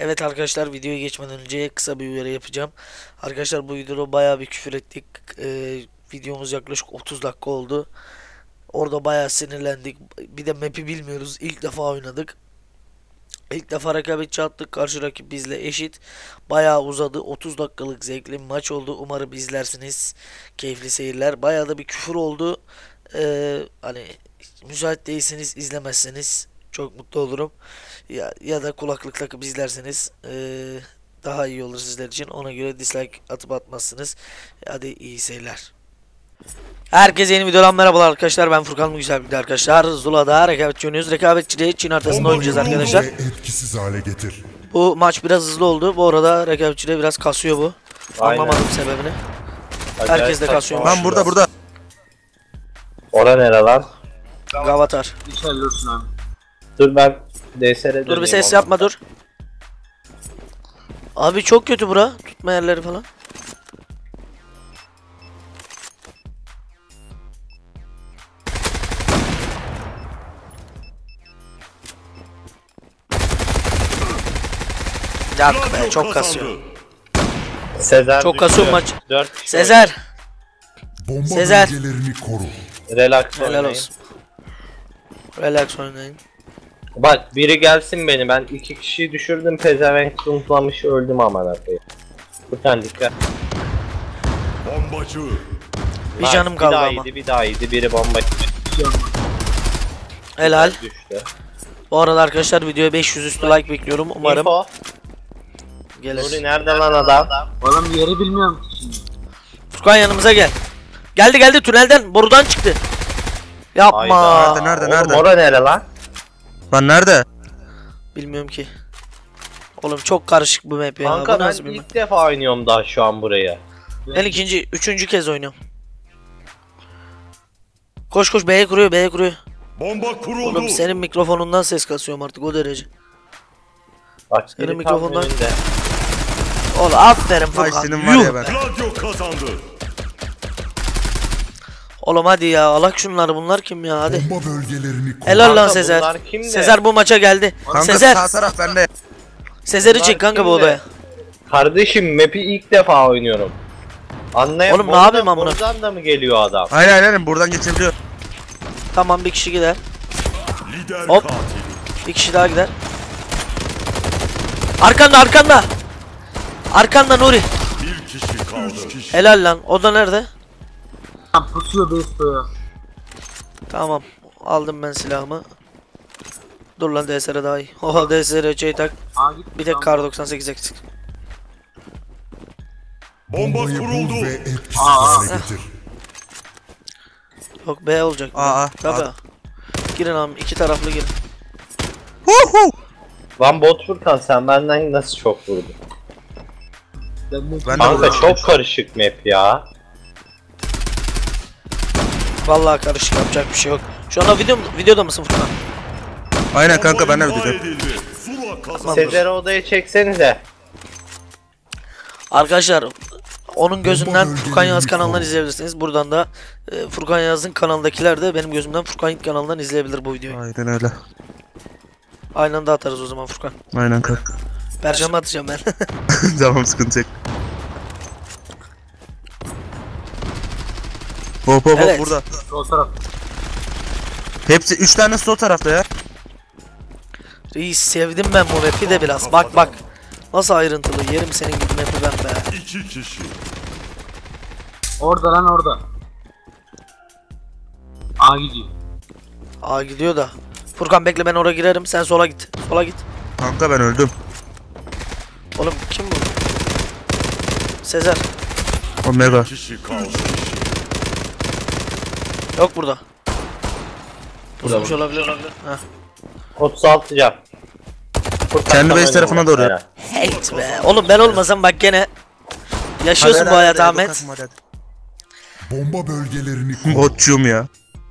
Evet arkadaşlar, videoya geçmeden önce kısa bir uyarı yapacağım. Arkadaşlar, bu videoda bayağı bir küfür ettik. Videomuz yaklaşık 30 dakika oldu. Orada bayağı sinirlendik. Bir de map'i bilmiyoruz. İlk defa oynadık. İlk defa rekabetçi attık. Karşı rakip bizle eşit. Bayağı uzadı. 30 dakikalık zevkli bir maç oldu. Umarım izlersiniz. Keyifli seyirler. Bayağı da bir küfür oldu. Hani müsait değilseniz izlemezseniz çok mutlu olurum. Ya da kulaklık takıp izlerseniz daha iyi olur sizler için. Ona göre dislike atıp atmazsınız. Hadi iyi seyirler. Herkese yeni videodan merhabalar arkadaşlar. Ben Furkan, güzel bir arkadaşlar. Zula'da rekabetçi oynuyoruz. Rekabetçide Çin haritasında oynayacağız arkadaşlar. Etkisiz hale getir. Bu maç biraz hızlı oldu. Bu arada rekabetçide biraz kasıyor bu. Aynen. Anlamadım sebebini. Herkes de kasıyor. Lan burada. Ora nere lan? Gavatar. İçerliyorsun abi. Dur ben DSR'e Dur bir ses yapma, dur. Abi çok kötü bura. Tutma yerleri falan. Yak be, çok kasıyor. Sezer Çok düştü. kasıyor maç. 4 kişi Sezer. Bomba Sezer. bölgelerini koru. oynuyor. Relax Helal oynayın. olsun. Relax oynayın. Bak biri gelsin beni, ben 2 kişiyi düşürdüm, pezevenk zımplamış öldüm aman koyayım. Furkan dikkat. Bombacı. Bir canım kaldı bir daha ama. iyiydi, bir daha iyiydi, biri bomba Helal. düştü. Bu arada arkadaşlar, videoya 500 üstü like bekliyorum. Umarım Info. Nuri gelir. nerede lan adam? Oğlum yeri bilmiyorum ki şimdi. Furkan yanımıza gel. Geldi tünelden, borudan çıktı. Yapma. Hayda. Nerede, Oğlum nerede? ora nere lan? Lan nerede? Bilmiyorum ki. Oğlum çok karışık bu map ya. Kanka Bu ben nasıl bir map? ilk defa oynuyorum daha şu an buraya. Ben üçüncü kez oynuyorum. Koş B'ye kuruyor. Bomba kuruldu. Oğlum senin mikrofonundan ses kasıyorum artık, o derece. Bak Senin biri tam mikrofondan- önünde. Oğlum aferin Vay Furkan. senin var Yuh ya ben. be. Gladio kazandı. Oğlum hadi ya, alak şunları, bunlar kim ya, hadi. Bomba bölgelerini koru. Helal lan Kanka Sezer. bunlar kim de? Sezer bu maça geldi. Kanka Sezer. sağ taraf bende. Sezer'i Bunlar çek kanka kim bu de? odaya. Kardeşim map'i ilk defa oynuyorum. Anlayam. Oğlum ne yapayım amına? Buradan da mı geliyor adam? Aynen buradan geçebiliyor. Tamam, bir kişi gider. Lider Hop. katil. Bir kişi daha gider. Arkanda. Arkanda Nuri. Bir kişi kaldı. 3 kişi. Helal lan. O da nerede? Lan pusuyor Besto'ya. Tamam. Aldım ben silahımı. Dur lan, DSR daha iyi. Oha, DSR tak. Aa git. Bir tek kar 98 eksik. Bomba Oh, kuruldu. Ve etkisiz Aa. hale getir. Yok, B olacak. Aa, Tabii. Girin abi, iki taraflı girin. Lan bot Furkan, sen benden nasıl çok vurdun? Ben de Kanka çok karışık map ya. Vallahi karışık, yapacak bir şey yok. Şu anda videoda mısın Furkan? Aynen kanka ben de Bomba videodayım. imha edildi. Zula kazandı. Sezer'i odaya çeksenize. Arkadaşlar, onun gözünden Bomba Furkan Yaz bölgelerini kanalından koru. izleyebilirsiniz. Buradan da Furkan Yaz'ın kanaldakiler de benim gözümden Furkan Yiğit kanalından izleyebilir bu videoyu. Aynen öyle. Aynı anda atarız o zaman Furkan. Aynen kanka. Perşembe atacağım ben. Tamam, sıkıntı yok. Hop Evet. burada. Sol taraf. Hepsi 3 tane sol tarafta ya. Reis, sevdim ben bu map'i de biraz. Bak. Nasıl ayrıntılı. Yerim senin gibi map'i ben be. 2 kişi. Orada lan orada. Aa gidiyor. Aa, gidiyor da. Furkan bekle, ben oraya girerim. Sen sola git. Kanka ben öldüm. Oğlum kim bu? Sezer. Omega. Kişi kaldı. Yok burada. Pusmuş olabilir. Heh. 36 can. Furkan Kendi tam base önüne tarafına bak, doğru. helal. Hate be. Oğlum ben olmasam bak gene yaşıyorsun bu hayatı Ahmet. Bomba bölgelerini koru. Otçum ya.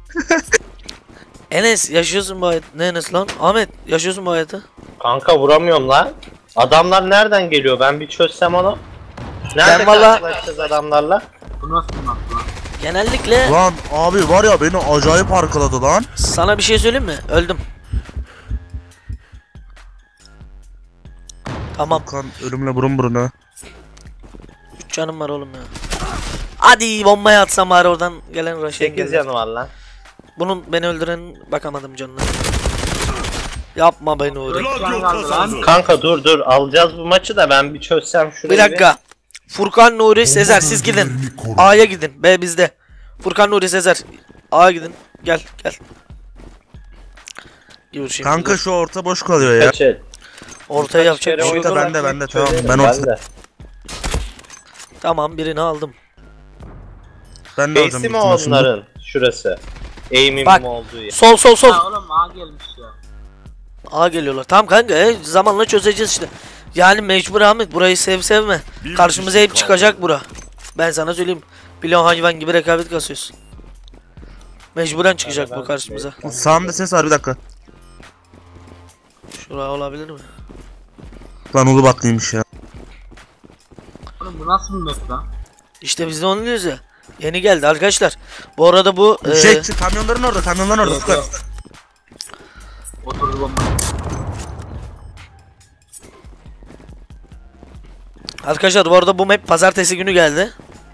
Enes, yaşıyorsun bu hayatı. Ne Enes lan? Ahmet, yaşıyorsun bu hayatı. Kanka vuramıyorum lan. Adamlar nereden geliyor? Ben bir çözsem onu. Nerede Ben valla- karşılaşacağız adamlarla? Bu nasıl bir map lan? Genellikle Lan abi var ya, beni acayip arkaladı lan. sana bir şey söyleyeyim mi? Öldüm. Tamam. Furkan ölümle burun buruna. 3 canım var oğlum ya. Hadi bombayı atsam bari oradan gelen rush'ı 8 engeller. canı var lan. Bunun beni öldüren bakamadım canına. Yapma beni Nuri. Gladio kazandı. Kanka dur alacağız bu maçı da ben bir çözsem Bir şurayı. dakika. Furkan, Nuri, Sezer siz gidin. bölgelerini koru. A'ya gidin. B bizde. Furkan, Nuri, Sezer. A'ya gidin. Gel. Yürü şimdi. Kanka şu orta boş kalıyor ya. Kaç el? Ortaya yapacak bir Kere şey yok. Orta oynadılar, bende, çözelim. tamam, ben orta- de. Tamam birini aldım. Ben de alacağım. Base'i mi büyük ihtimal şimdi. onların? Şurası. Aim'im Bak. olduğu yer. Sol. Ya oğlum A gelmiş ya. A geliyorlar. Tamam kanka zamanla çözeceğiz işte. Yani mecbur Ahmet burayı sevme. Bir Karşımıza kişi hep kaldı. çıkacak bura. Ben sana söyleyeyim. Biliyorsun hayvan gibi rekabet kasıyorsun. Mecburen çıkacak bu karşımıza. Sağımda ses var, bir dakika. Şura olabilir mi? Lan Ulu batlıymış ya. Oğlum bu nasıl bir map lan? İşte biz de onu diyoruz ya. Yeni geldi arkadaşlar. Bu arada bu Kamyonların orada, Furkan. Oturdu bomba. arkadaşlar bu arada bu map pazartesi günü geldi.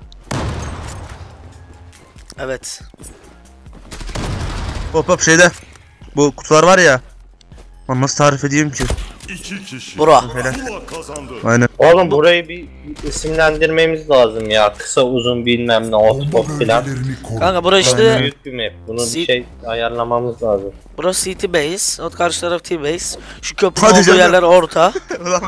Evet. Hop şeyde. Bu kutular var ya. Lan nasıl tarif edeyim ki? 2 kişi. Bura. Zula kazandı. Aynen. Oğlum burayı bir isimlendirmemiz lazım ya. Kısa uzun bilmem ne ot Bomba bot filan. bölgelerini koru. Kanka bura işte Büyük bir map. Bunu Si- bir şey ayarlamamız lazım. burası City Base. O karşı taraf T Base. Şu köprünün Hadi olduğu canım. yerler orta. Ulan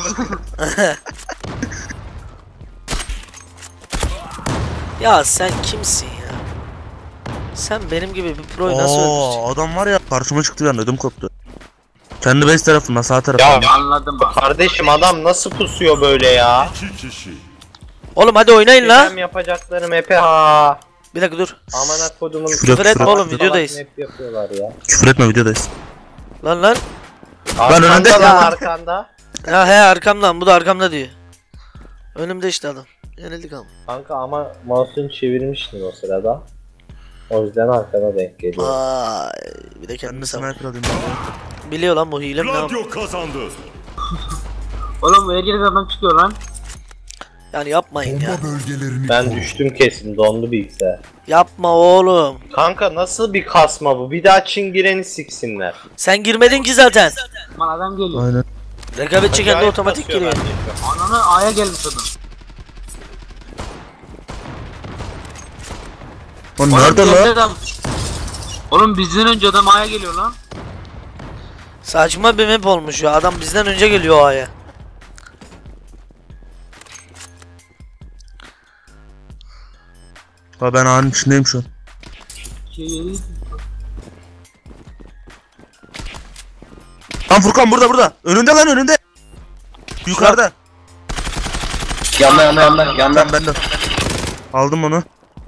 Ya sen kimsin ya? Sen benim gibi bir proyu nasıl öldüreceksin? adam var ya, karşıma çıktı, ben ödüm koptu. Kendi base tarafından, sağ Ya tarafından. Anladım bak. kardeşim adam nasıl pusuyor böyle ya? 2 kişi. Oğlum hadi oynayın la. Benim yapacaklarım epey ha. Bir dakika dur. Amına kodumun Küfür etme oğlum, salak videodayız. map yapıyorlar ya. Küfür etme, videodayız. Lan. Arkanda önünde lan ya. arkanda. Ya he arkamdan bu da arkamda diyor. Önümde işte adam. Yenildik ama. Kanka ama mouse'unu çevirmiştin o sırada. O yüzden arkana denk geliyor. Vay. Bir de Ben kendini de sal. sniper alayım. Biliyor lan bu hile mi ne yap- Gladio kazandı. Oğlum bu herkes adam çıkıyor lan. Yani yapmayın ya. Bomba bölgelerini Ben koru. düştüm kesin, dondu bilgisayar. Yapma oğlum. Kanka nasıl bir kasma bu? Bir daha Çingireni siksinler. Sen girmedin ki zaten. Lan adam geliyor. Aynen. Rekabetçi kendi Acayip otomatik kasıyor giriyor. bence şu an. Ananı A'ya gelmiş adam. Lan Oğlum nerede geldi lan? adam. Oğlum bizden önce adam A'ya geliyor lan. Saçma bir map olmuş ya. Adam bizden önce geliyor A'ya. Ha, ben ağanın içindeyim şu an. Şey, Lan Furkan burada. Önünde lan, önünde. Yukarıda. Yanda. Tamam, ben de. Aldım onu.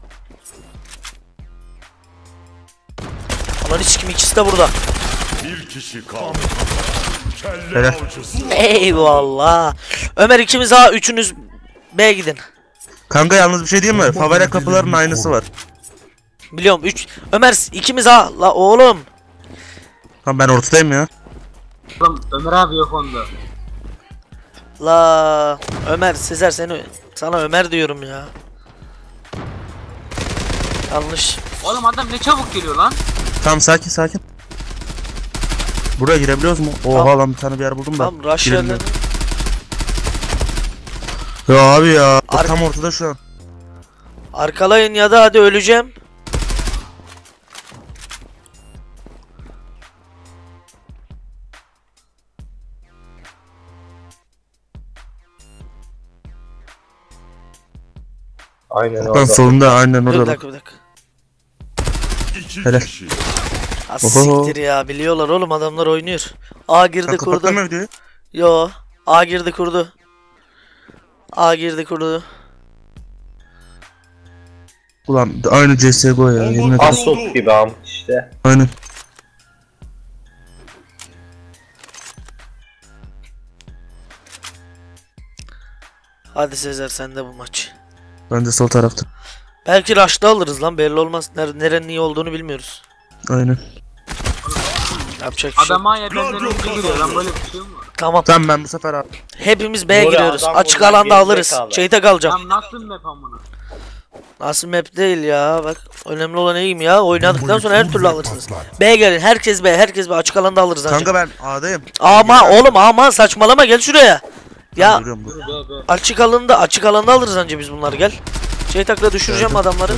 Aman hiç kim ikisi de burada. Bir kişi kaldı. Kelle Hele. avcısı. Eyvallah. Ömer ikimiz A, üçünüz B gidin. Kanka yalnız bir şey diyeyim mi? Favela kapılarının aynısı var. Biliyorum 3. Ömer ikimiz A. La oğlum. Tamam, ben ortadayım ya. oğlum Ömer abi yok onda. La Ömer Sezer sana Ömer diyorum ya. Yanlış. Oğlum adam ne çabuk geliyor lan. Tamam, sakin. Buraya girebiliyoruz mu? Oha lan, bir tane bir yer buldum da. Tamam rush Girelim yerlerini. ya abi ya. Ar- Tam ortada şu an. Arkalayın ya da hadi öleceğim. Aynen Lan orada. solunda, aynen Bir orada. dakika bir dakika. 2 Hele. kişi. Ha Oho. siktir ya biliyorlar oğlum adamlar oynuyor. A girdi Sen kurdu. kapattın mı videoyu? Yo. A girdi kurdu. A girdi kurdu. Ulan aynı CSGO ya, yemin ederim. Assault gibi am işte. Aynen. Hadi Sezer sende bu maç. Ben de sol tarafta. Belki rush'ta alırız lan belli olmaz. Nerenin iyi olduğunu bilmiyoruz. Aynen. Yapacak bir şey. Adam yok. A'ya benden önce giriyor lan, böyle bir şey mi var? Tamam. Tamam ben bu sefer abi. Hepimiz B'ye Buraya giriyoruz. adam Açık buradan alanda alırız. gerizekalı. Çeyte kalacağım. Lan nasıl map amına? Nasıl map değil ya. Bak önemli olan iyiyim ya. Oynadıktan sonra her türlü alırsınız. B gelin. Herkes B. Herkes B. Açık alanda alırız ancak. Kanka ben A'dayım. Ama oğlum ama saçmalama gel şuraya. Ya Görüyorum bu. Be. açık alanda alırız anca biz bunları gel. Çeytakla düşüreceğim adamları.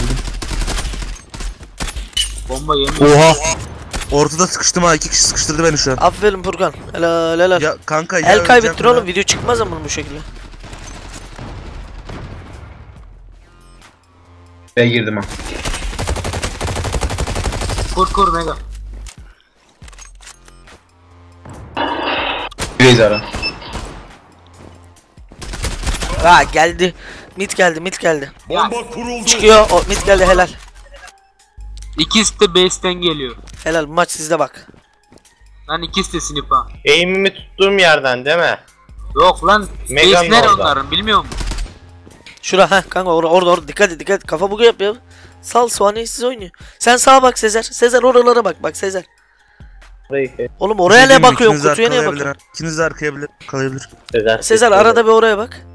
Bomba yemiyor. Oha. Ortada sıkıştım ha, 2 kişi sıkıştırdı beni şu an. Aferin Furkan. Helal helal. Ya kanka ya El kaybettir öleceğim oğlum. ya. Video çıkmaz ama bu şekilde. Ben girdim ha. Kur Mega. Reis ara. Ha geldi. Mid geldi. Bomba kuruldu. Çıkıyor. O mid geldi helal. İkisi de base'ten geliyor. Helal bu maç sizde bak. Lan ikisi de sniper. Aim'imi tuttuğum yerden değil mi? Yok lan. Mega'nın Base nere orada. onların bilmiyor musun? Şura ha kanka orada dikkat et. Kafa bugu yap ya. Sal Suhanesiz oynuyor. Sen sağa bak Sezer. Sezer oralara bak Sezer. Burayı Oğlum oraya ne bakıyorsun? İkiniz de Kutuya niye arkalayabilir bakıyorsun? ha. İkiniz de arkaya kalabilir. Sezer arada bir oraya bak.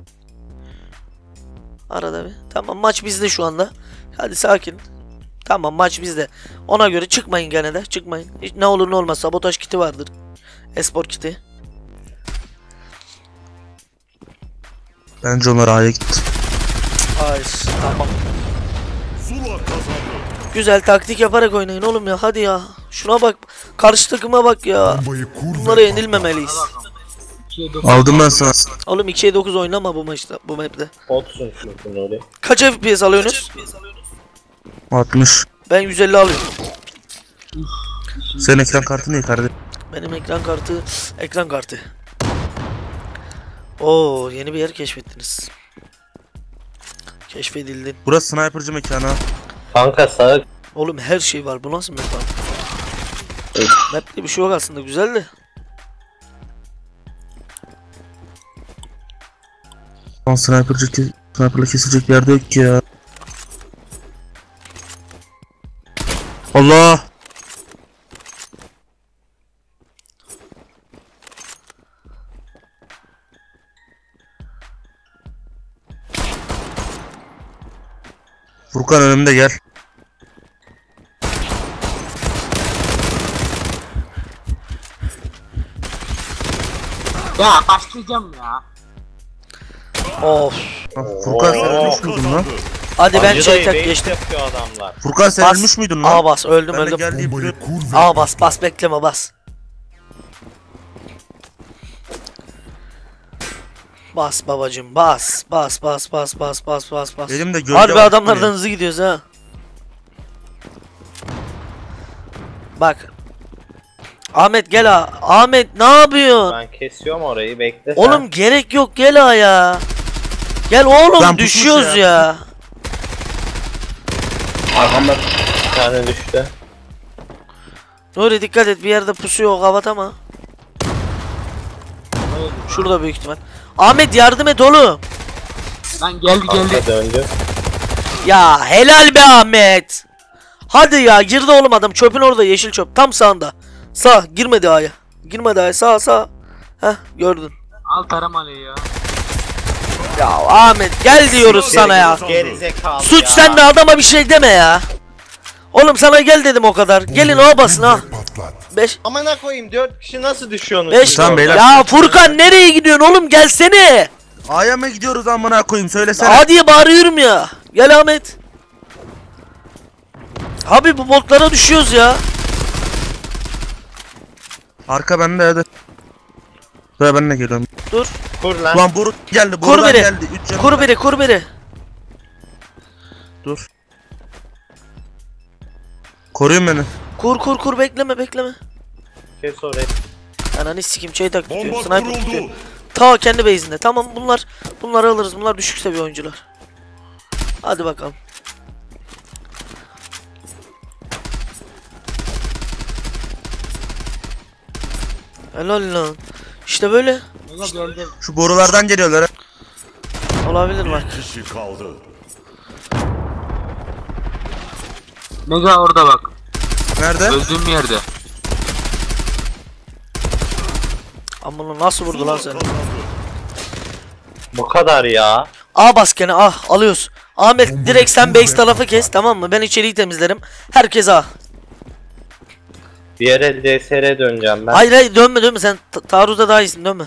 Arada bir. Tamam maç bizde şu anda. Hadi sakin. Tamam maç bizde. Ona göre çıkmayın gene de. Çıkmayın. Hiç ne olur ne olmaz. Sabotaj kiti vardır. Espor kiti. Bence onlar A'ya gitti. Hayır. Tamam. Zula kazandı. Güzel taktik yaparak oynayın oğlum ya. Hadi ya. Şuna bak. Karşı takıma bak ya. Bunlara yenilmemeliyiz. Aldım ben sana. Oğlum 2'ye 9 oynama bu maçta. Bu map'te. Botsun şunu oraya. Kaç FPS alıyorsunuz? 60. Ben 150 alıyorum. Senin ekran kartı ne kardeşim? Benim ekran kartı. Oo, yeni bir yer keşfettiniz. Keşfedildin. Burası sniperci mekanı ha. Kanka sağa Oğlum her şey var. Bu nasıl map abi? Map'te bir şey yok aslında. Güzel de. Lan sniper'la kesilecek yerde yok ki ya. Allah! Furkan önümde gel. Ya başlayacağım ya. Of. Ha, Furkan sen ölmüş müydün lan? Hadi ben Acı şey dayı tak base geçtim. yapıyor adamlar. Furkan sen ölmüş müydün lan? A bas. Öldüm Ben de öldüm. geldiğim buraya... A bas bekleme bas. Bas babacım bas. Bas. Elimde gölge Harbi var. adamlardan hızlı gidiyoruz ha. Bak. Ahmet gel ha. Ahmet ne yapıyorsun? Ben kesiyorum orayı bekle sen. Oğlum gerek yok gel ha ya. Gel oğlum Lan düşüyoruz pusmuş ya. Arkamda. Bir tane düştü. Nuri dikkat et bir yerde pusuyor o kavat ama. Şurada büyük ihtimal. Ahmet yardım et oğlum. Lan geldi. Kanka döndü. Ya helal be Ahmet. Hadi ya girdi oğlum adam çöpün orada yeşil çöp tam sağında. Sağ girmedi A'ya. Girmedi A'ya sağ. Heh gördün. Al taramalı ya. Ya Ahmet gel diyoruz sana ya. Gerizekalı Suç ya. sende adama bir şey deme ya. Oğlum sana gel dedim o kadar. Gelin o basın ha. 5 Amına koyayım 4 kişi nasıl düşüyorsunuz? 5 siz Tamam orada? beyler. Ya Furkan nereye gidiyorsun oğlum gelsene. A'ya mı gidiyoruz amına koyayım söylesene. Hadi bağırıyorum ya. Gel Ahmet. Abi bu botlara düşüyoruz ya. Arka bende hadi. Buraya ben de geliyorum. Dur. Kur lan. Ulan boru geldi, Kur borudan biri. geldi. 3 canım Kur var. biri. Dur. Koruyun beni. Kur bekleme. Kes orayı. Ananı sikim şey tak tutuyor. Bomba Sniper tutuyor. kuruldu. Ta kendi base'inde. Tamam bunları alırız. Bunlar düşük seviye oyuncular. Hadi bakalım. Helal lan. İşte böyle. Mega geldi. Şu borulardan geliyorlar. ha. Olabilir bak. Bir kişi kaldı. Mega orada bak. Nerede? Öldüğüm yerde. Ama bunu nasıl vurdu lan Zula seni? kazandı. Bu kadar ya. A bas gene alıyoruz. Ahmet direkt sen base tarafı kes, tamam mı? Ben içeriği temizlerim. Herkes A. Bir yere DSR döneceğim ben. Hayır dönme sen taarruzda daha iyisin, dönme.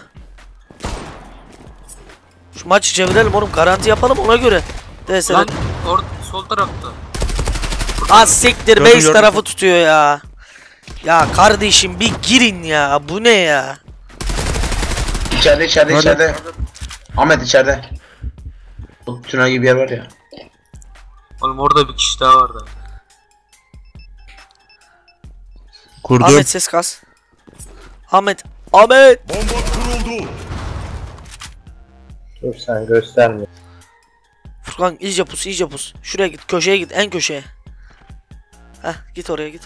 Şu maçı çevirelim oğlum, garanti yapalım ona göre. DSR. Lan sol tarafta. Az siktir, Gördüm, base gördüm. tarafı tutuyor ya. Ya kardeşim bir girin ya, bu ne ya? İçeride Hadi. içeride. Ahmet içeride. Bu tünel gibi bir yer var ya. Oğlum orada bir kişi daha vardı. Kurdum. Ahmet ses kas. Ahmet. Bomba kuruldu. Dur sen gösterme. Furkan iyice pus. Şuraya git, köşeye git, en köşeye. Heh, git oraya git.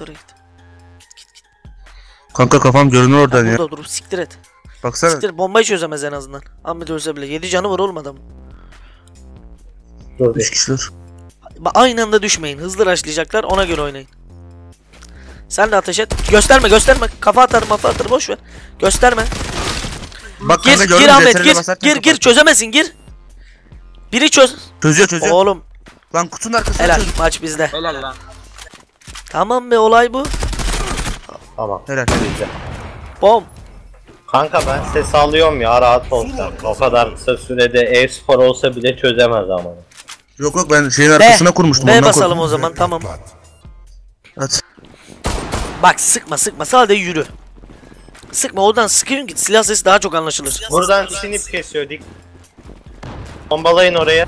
Kanka kafam görünür oradan ya. Burada durup siktir et. Baksana. Siktir, bombayı çözemez en azından. Ahmet ölse bile 7 canı var oğlum adamın. Dur 3 bir. kişiler. Aynı anda düşmeyin, hızlı rushlayacaklar, ona göre oynayın. Sen de ateş et. Gösterme. Kafa atar boş ver. Gösterme. Bak kanka Gir gördün mü? Ahmet, DSR'le basarken gir kapat. çözemezsin, gir. Biri çöz. Çözüyor. Oğlum Lan kutunun arkasına helal, çöz. maç bizde. Helal lan. Tamam be, olay bu. Tamam. Helal. Bizde. Bom. Kanka ben ses alıyorum ya, rahat ol sen. O kadar kısa sürede e-spor olsa bile çözemez ama. Yok ben şeyin arkasına kurmuştum. B ondan basalım korktum. o zaman, tamam. At. Bak sıkma sadece yürü. Sıkma, oradan sıkıyorsun git, silah sesi daha çok anlaşılır. Buradan sinip kesiyor dik. Bombalayın oraya.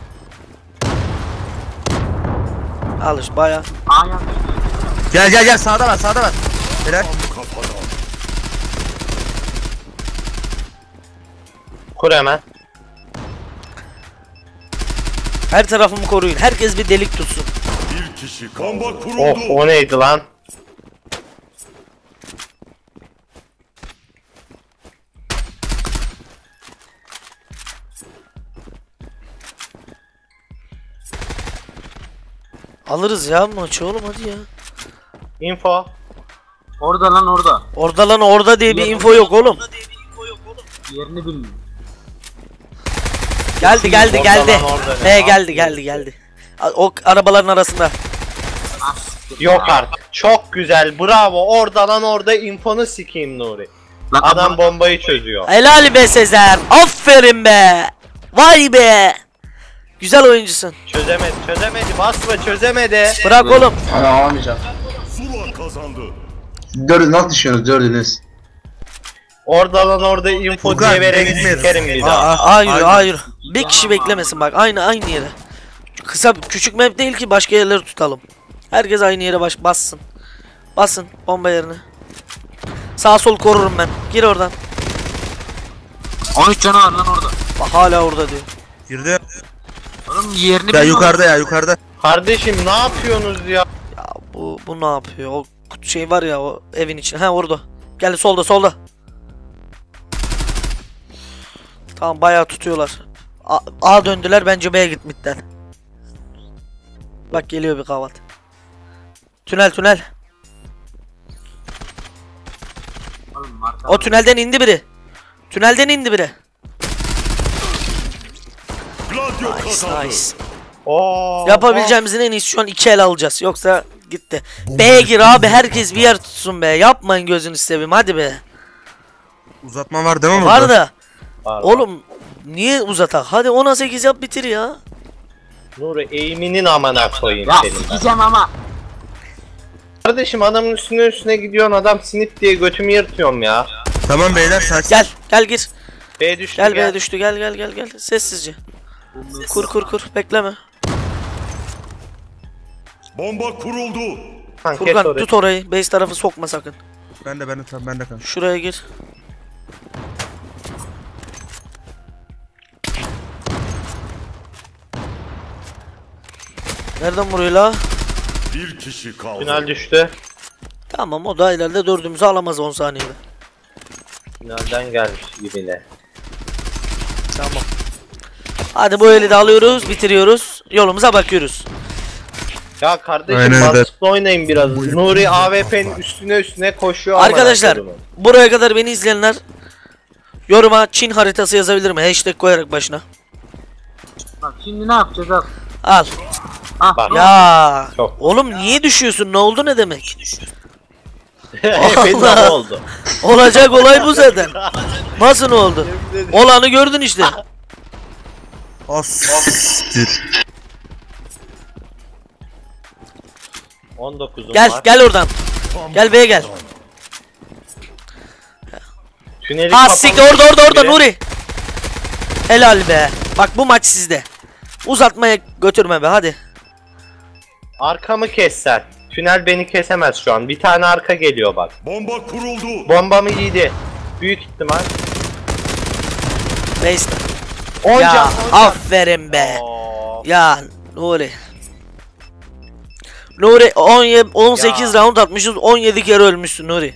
Alış baya. A'ya Gel sağda var. Helal. Kafadan. Kur hemen. Her tarafımı koruyun, herkes bir delik tutsun. Bir kişi kaldı. Bomba Oh, kuruldu. o neydi lan? Alırız ya maçı oğlum, hadi ya. Info. orada lan orada. Orada diye bir info yok oğlum. Yerini bilmiyorum. Geldi. Orada lan orada ne? He geldi. O arabaların arasında. Yok artık. Çok güzel. Bravo. Orada lan orada infonu sikeyim Nuri. Lan Adam bombayı çözüyor. Helal be Sezer. Aferin be. Vay be. Güzel oyuncusun. Çözemedi. Basma çözemedi. Bırak oğlum. Ana alamayacağım. Zula kazandı. Dördü nasıl düşüyorsunuz dördünüz? Orada lan orada info Furkan, diye vereni gitmeyiz. sikerim bir daha. Hayır. Bir kişi beklemesin bak. Aynı yere. Küçük map değil ki, başka yerleri tutalım. Herkes aynı yere bassın. Basın bomba yerine. Sağ sol korurum ben. Gir oradan. 13 canı var lan orada. Bak hala orada diyor. Girdi. Oğlum yerini Ya bilmiyorum. yukarıda. Kardeşim ne yapıyorsunuz ya? Ya bu ne yapıyor? O şey var ya, o evin içinde. Ha orada. Geldi solda. Tamam bayağı tutuyorlar. A döndüler, bence B'ye gitmişler. Bak geliyor bir kavat. Tünel. Oğlum arka. O tünelden indi biri. Gladio kazandı. Nice. Oo. Yapabileceğimizin en iyisi şu an 2 el alacağız. Yoksa gitti. B'ye gir abi, herkes bir yer tutsun be. Yapmayın gözünü seveyim, hadi be. Uzatma var değil mi? Var burada? da. Var. Oğlum niye uzatak? Hadi 10'a 8 yap, bitir ya. Nuri eğiminin amına koyayım Ya senin ben. sikeceğim ama. Kardeşim adamın üstüne gidiyorsun, adam sinip diye götümü yırtıyorum ya. Tamam beyler sakin. Gel gir. B düştü Gel B'ye düştü. Gel. Sessizce. Kur. Bekleme. Bomba kuruldu. Kes Furkan orayı. tut orayı. Base tarafı sokma sakın. Ben de kanka. Şuraya gir. Nereden vuruyor la? Bir kişi kaldı. Tünel düştü. Tamam, o da ileride dördümüzü alamaz 10 saniyede. Tünelden gelmiş gibine. Tamam. Hadi bu eli de alıyoruz, bitiriyoruz. Yolumuza bakıyoruz. Ya kardeşim Aynen öyle. baskılı oynayın biraz. Nuri AWP'nin üstüne koşuyor. amına Arkadaşlar koyduğumu. buraya kadar beni izleyenler Yoruma Çin haritası yazabilir mi? Hashtag koyarak başına. Bak şimdi ne yapacağız al. Al. Ah, Bak. Ya. Çok. Oğlum niye düşüyorsun? Ne oldu ne demek? Epey Allah. oldu. Olacak olay bu zaten. Nasıl oldu? Olanı gördün işte. Astir. 19'um Gel var. gel oradan. Gel B'ye gel. Tüneli Ha kapalı. siktir orada Biri. Nuri. Helal be. Bak bu maç sizde. Uzatmaya götürme be hadi. Arkamı kes sen. Tünel beni kesemez şu an. Bir tane arka geliyor bak. Bomba kuruldu. Bombamı yedi. Büyük ihtimal. Neyse. 10 Ya can. 10 can. aferin be. Oo. Ya Nuri. Nuri 18 Ya. round atmışız 17 kere ölmüşsün Nuri.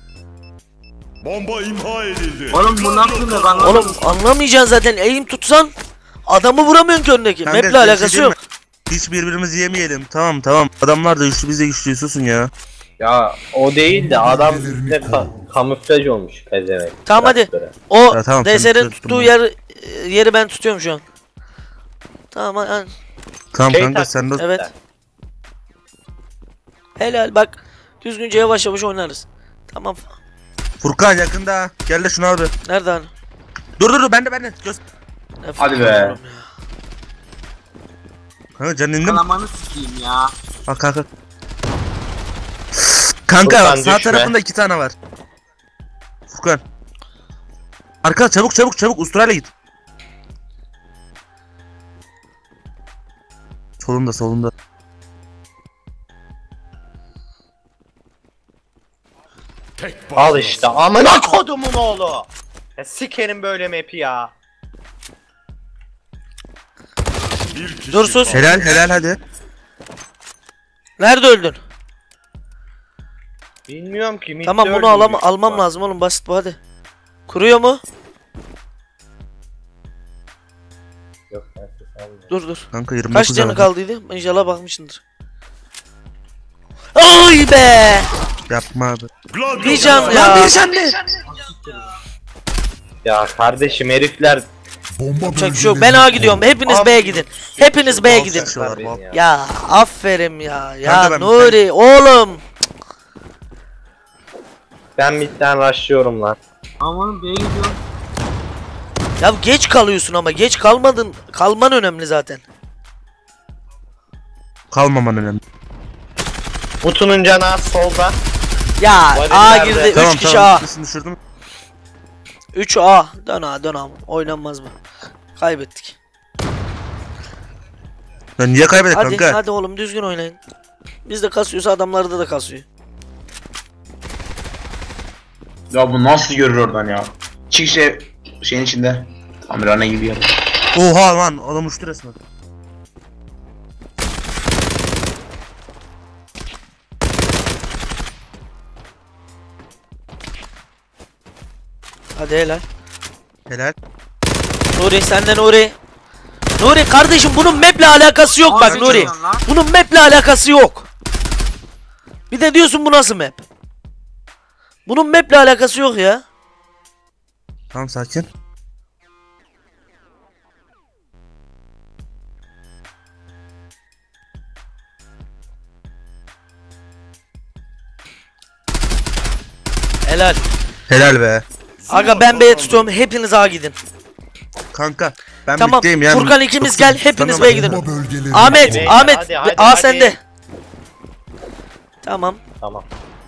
Bomba imha edildi. Oğlum bu nasıl Gladio ne kazandı. bana? Oğlum anlamayacaksın zaten eğim tutsan adamı vuramıyorsun ki öndeki. Kanka, Map'le bir şey alakası diyeyim yok. Hiç birbirimizi yemeyelim. Tamam. Adamlar da güçlü, biz de güçlüyüz. Susun ya. Ya o değil de adam ne kamuflaj olmuş pezevenk. Tamam hadi. Traktörü. O Ya tamam, sen DSR'in tuttum tuttuğu onu. yeri ben tutuyorum şu an. Tamam Tamam Şey kanka tak- sen de evet. Helal bak. Düzgünce yavaş yavaş oynarız. Tamam. Furkan yakında. Gel de şunu al bir. Nerede hani? Dur ben de. Göz. Ne Hadi be. Furkan oğlum ya. Kanka canın indi mi? Kalamanı sikeyim ya. Bak kanka. Kanka Furkan sağ düşme. tarafında 2 tane var. Furkan. Arka çabuk usturayla git. Solunda. Tek Al başına. işte amına kodumun oğlu. Ya sikerim böyle map'i ya. Bir kişi Dur sus. kaldı. Helal hadi. Nerede öldün? Bilmiyorum ki. midde Tamam bunu öldüm büyük almam ihtimal. lazım oğlum basit bu hadi. Kuruyor mu? Yok ben ses almıyorum. Dur. Kanka 29 Kaç canı tane. kaldıydı? İnşallah bakmışsındır. Ay be! Yapma abi. Gladio Bir can kazandı. ya. Bir can ne? Ya kardeşim herifler Yapacak bir şey yok. Ben A gidiyorum. Hepiniz B'ye gidin. Hepiniz B'ye gidin. Sıkıyorlar, beni bal. ya. Ya aferin ya. Ya Kanka ben- Nuri oğlum. Ben midden rushlıyorum lan. Aman B'ye gidiyorum. Ya geç kalıyorsun ama geç kalmadın. Kalman önemli zaten. Kalmaman önemli. Mutu'nun canı az solda. Ya Varil A nerede? girdi. 3 Tamam kişi A. ikisini düşürdüm. 3 A. Dön A. Oynanmaz mı? Kaybettik. Ya niye kaybettik Hadi kanka? oğlum düzgün oynayın. Biz de kasıyorsa adamlarda da kasıyor. Ya bu nasıl görür oradan ya? Çık şeyin içinde. Amirane gibi yer. Oha lan adam uçtu resmen. Hadi helal. Helal. Nuri senden Nuri. Nuri kardeşim bunun map'le alakası yok bak Abi, Nuri. canım lan. Bunun map'le alakası yok. Bir de diyorsun bu nasıl map? Bunun map'le alakası yok ya. Tamam sakin. Helal. Helal be. Aga ben B'ye tutuyorum. Hepiniz A gidin. Kanka ben Tamam. bitteyim yani. Furkan ikimiz Çok gel. sıkıntı Hepiniz tutamıyorum. B'ye gidin. Ahmet, Hadi, Ahmet. hadi, A hadi. sende. Tamam. Tamam.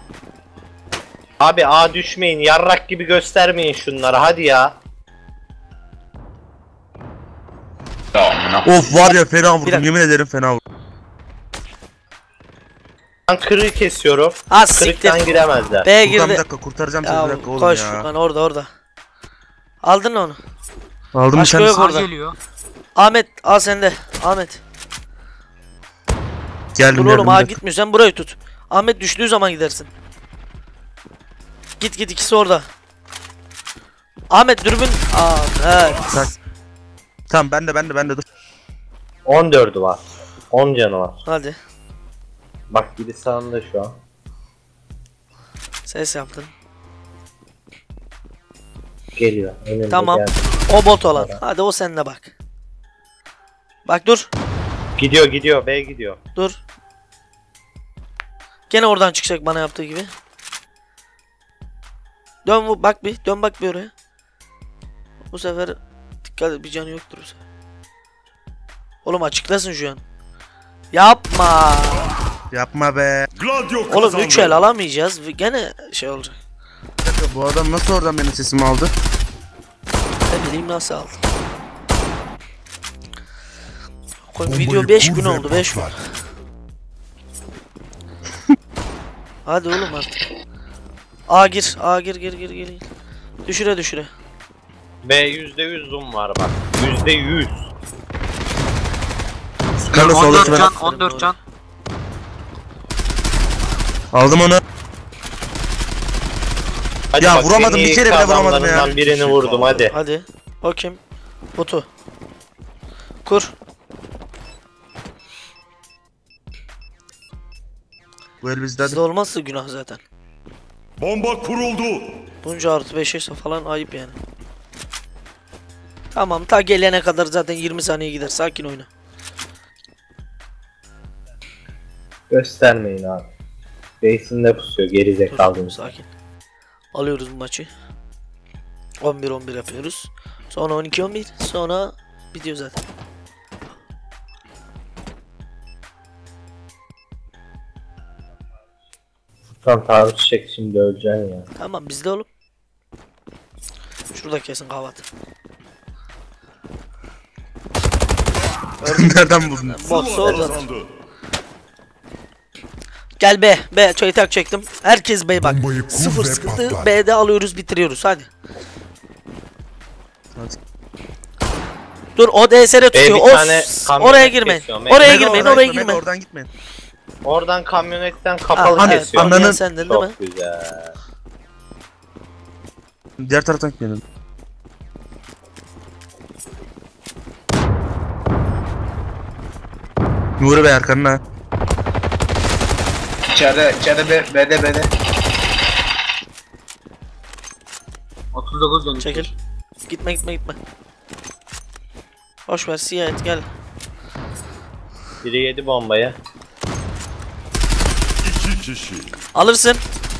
Abi A düşmeyin. Yarrak gibi göstermeyin şunlara. Hadi ya. Ya amına. Of var ya fena Bir vurdum dakika. yemin ederim fena vurdum. Ben kırığı kesiyorum. Ha siktir. Kırıktan giremezler. B'ye Furkan bir girdi. dakika kurtaracağım seni bir Ya dakika oğlum koş ya. Furkan orada. Aldın mı onu? Aldım bir Başka tane. yok. A Orada. geliyor. Ahmet A sende. Ahmet. Geldim Dur oğlum bir A dakika. gitmiyor. Sen burayı tut. Ahmet düştüğü zaman gidersin. Git ikisi orada. Ahmet dürbün. Aa evet. Sak. Tamam ben de dur. 14'ü var. 10 canı var. Hadi. Bak biri sağında şu an. Ses yaptın. geliyor. Önümde Tamam. geldi. O bot olan. Hadi o sende bak. Bak dur. Gidiyor B gidiyor. Dur. Gene oradan çıkacak bana yaptığı gibi. Dön bak bir. Dön bak bir oraya. Bu sefer dikkat et, bir canı yoktur bu sefer. Oğlum açıklasın şu an. Yapma. Yapma be. Gladio Oğlum kazandı. 3 el alamayacağız. Gene şey olacak. Bir dakika, bu adam nasıl oradan benim sesimi aldı? Ne bileyim nasıl aldı. Video 5 gün oldu, 5 gün. Hadi oğlum artık. A gir. Düşüre. B %100 zoom var bak. %100. Kanka 14 soldaki ben. can, 14 can. Aldım onu. Hadi Ya bak, vuramadım, en iyi bir kere bile vuramadım ya. adamlarından birini vurdum hadi. Hadi. O kim? Botu. Kur. Bu el bizde hadi. Sizde olmazsa günah zaten. Bomba kuruldu. Bunca artı 5 ise falan ayıp yani. Tamam, ta gelene kadar zaten 20 saniye gider. Sakin oyna. Göstermeyin abi. Base'inde pusuyor geri Dur, zekalı. sakin. Alıyoruz bu maçı. 11-11 yapıyoruz. Sonra 12-11. Sonra bitiyor zaten. Furkan taarruz çek şimdi öleceksin ya. Tamam bizde oğlum. Şurada kesin kahvaltı. Nereden buldun? Bot Zula solda. kazandı. Gel B. B. Çaytak çektim. Herkes B bak. Bombayı kur Sıfır ve sıkıntı. patlat. B'de alıyoruz bitiriyoruz. Hadi. Hadi. Dur o DSR tutuyor. bir Of, tane kamyonet oraya girmeyin. kesiyor. Oraya Mega girmeyin. Oradan Oraya gitme, girmeyin. Oradan gitmeyin. Oradan kamyonetten kapalı evet, kesiyor. anladın. Ananın- Sendin değil mi? Çok güzel. Diğer taraftan gitmeyin. Nuri Bey arkanına. İçeride B'de. 39 can. Çekil. Gitme. Hoş ver siyah et gel. Biri yedi bombayı. 2 kişi. Alırsın.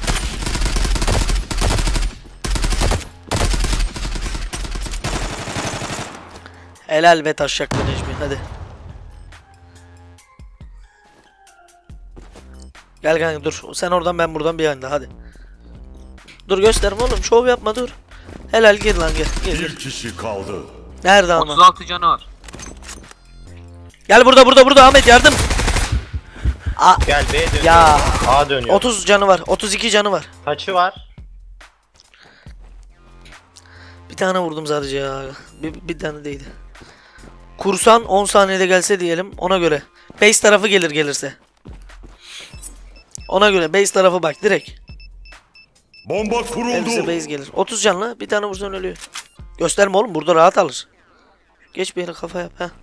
Helal be taşşaklı Necmi hadi. Gel kanka dur. Sen oradan ben buradan bir anda hadi. Dur gösterme oğlum. Şov yapma dur. Helal gir lan gel. Gir. Bir kişi kaldı. Nerede ama? 36 canı var. Gel burada Ahmet yardım. Gel B dönüyor. Ya. A dönüyor. 30 canı var. 32 canı var. Kaçı var? Bir tane vurdum sadece ya. Bir tane değildi. Kursan 10 saniyede gelse diyelim ona göre. Base tarafı gelirse. Ona göre base tarafı bak direkt. Bomba Hepsi kuruldu. base gelir. 30 canlı bir tane vursan ölüyor. Gösterme oğlum burada rahat alır. Geç bir yere kafa yap ha.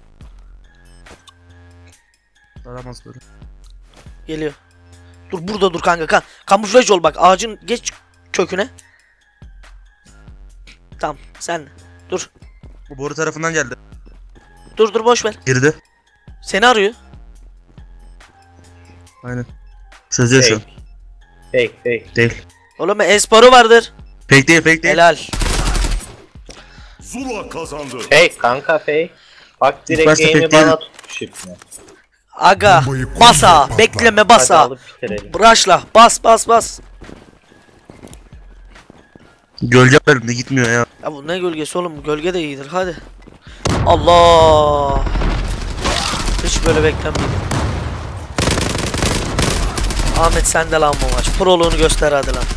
Aramaz böyle. Geliyor. Dur burada dur kanka. Kamuflaj ol bak ağacın geç köküne. Tamam sen dur. Bu boru tarafından geldi. Dur boş ver. Girdi. Seni arıyor. Aynen. Çözüyor şu an. Fake. Değil. Oğlum esporu vardır. Fake değil. Helal. Zula kazandı. Fake kanka fake. Bak direkt başta aim'i fake değil. bana tutmuş ipne. Aga Bombayı kur basa ve patlat. bekleme Hadi basa. alıp bitirelim. Rush'la bas. Gölge elimde gitmiyor ya. Ya bu ne gölgesi oğlum gölge de iyidir hadi. Allah. Hiç böyle beklemiyordum. Ahmet sen de lan bu maç. Proluğunu göster hadi lan.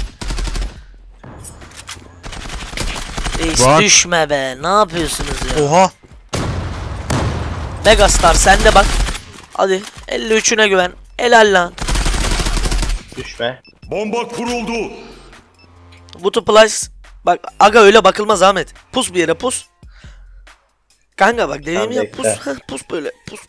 Reis Bak. düşme be. Ne yapıyorsunuz ya? Oha. Megastar sen de bak. Hadi 53'üne güven. Helal lan. Düşme. Bomba kuruldu. Butu plus. Bak aga öyle bakılmaz Ahmet. Pus bir yere pus. Kanka bak dediğimi yap pus. bekle. Pus böyle pus.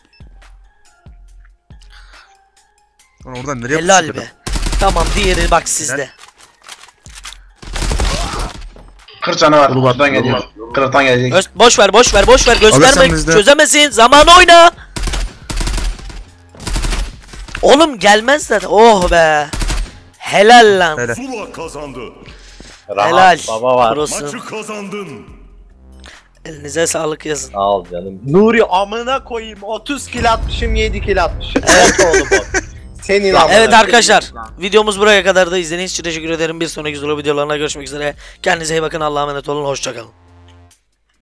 Lan oradan nereye Helal pustuk be. Tamam diğeri bak sizde. 40 canı var. Yolu var, Şuradan yolu geliyor. var. Kırıktan gelecek. Boş ver gösterme. Alırsan bizde. Çözemesin. Zamanı oyna. Oğlum gelmez zaten. Oh be. Helal lan. Helal. Zula kazandı. Rahat Helal. baba var. Prosun. Maçı kazandın. Elinize sağlık yazın. Sağ ol canım. Nuri amına koyayım 30 kill atmışım 7 kill atmışım. Evet oğlum o. Senin amına. Evet arkadaşlar, videomuz buraya kadar da izlediğiniz için teşekkür ederim. Bir sonraki Zula videolarına görüşmek üzere. Kendinize iyi bakın. Allah'a emanet olun. Hoşçakalın.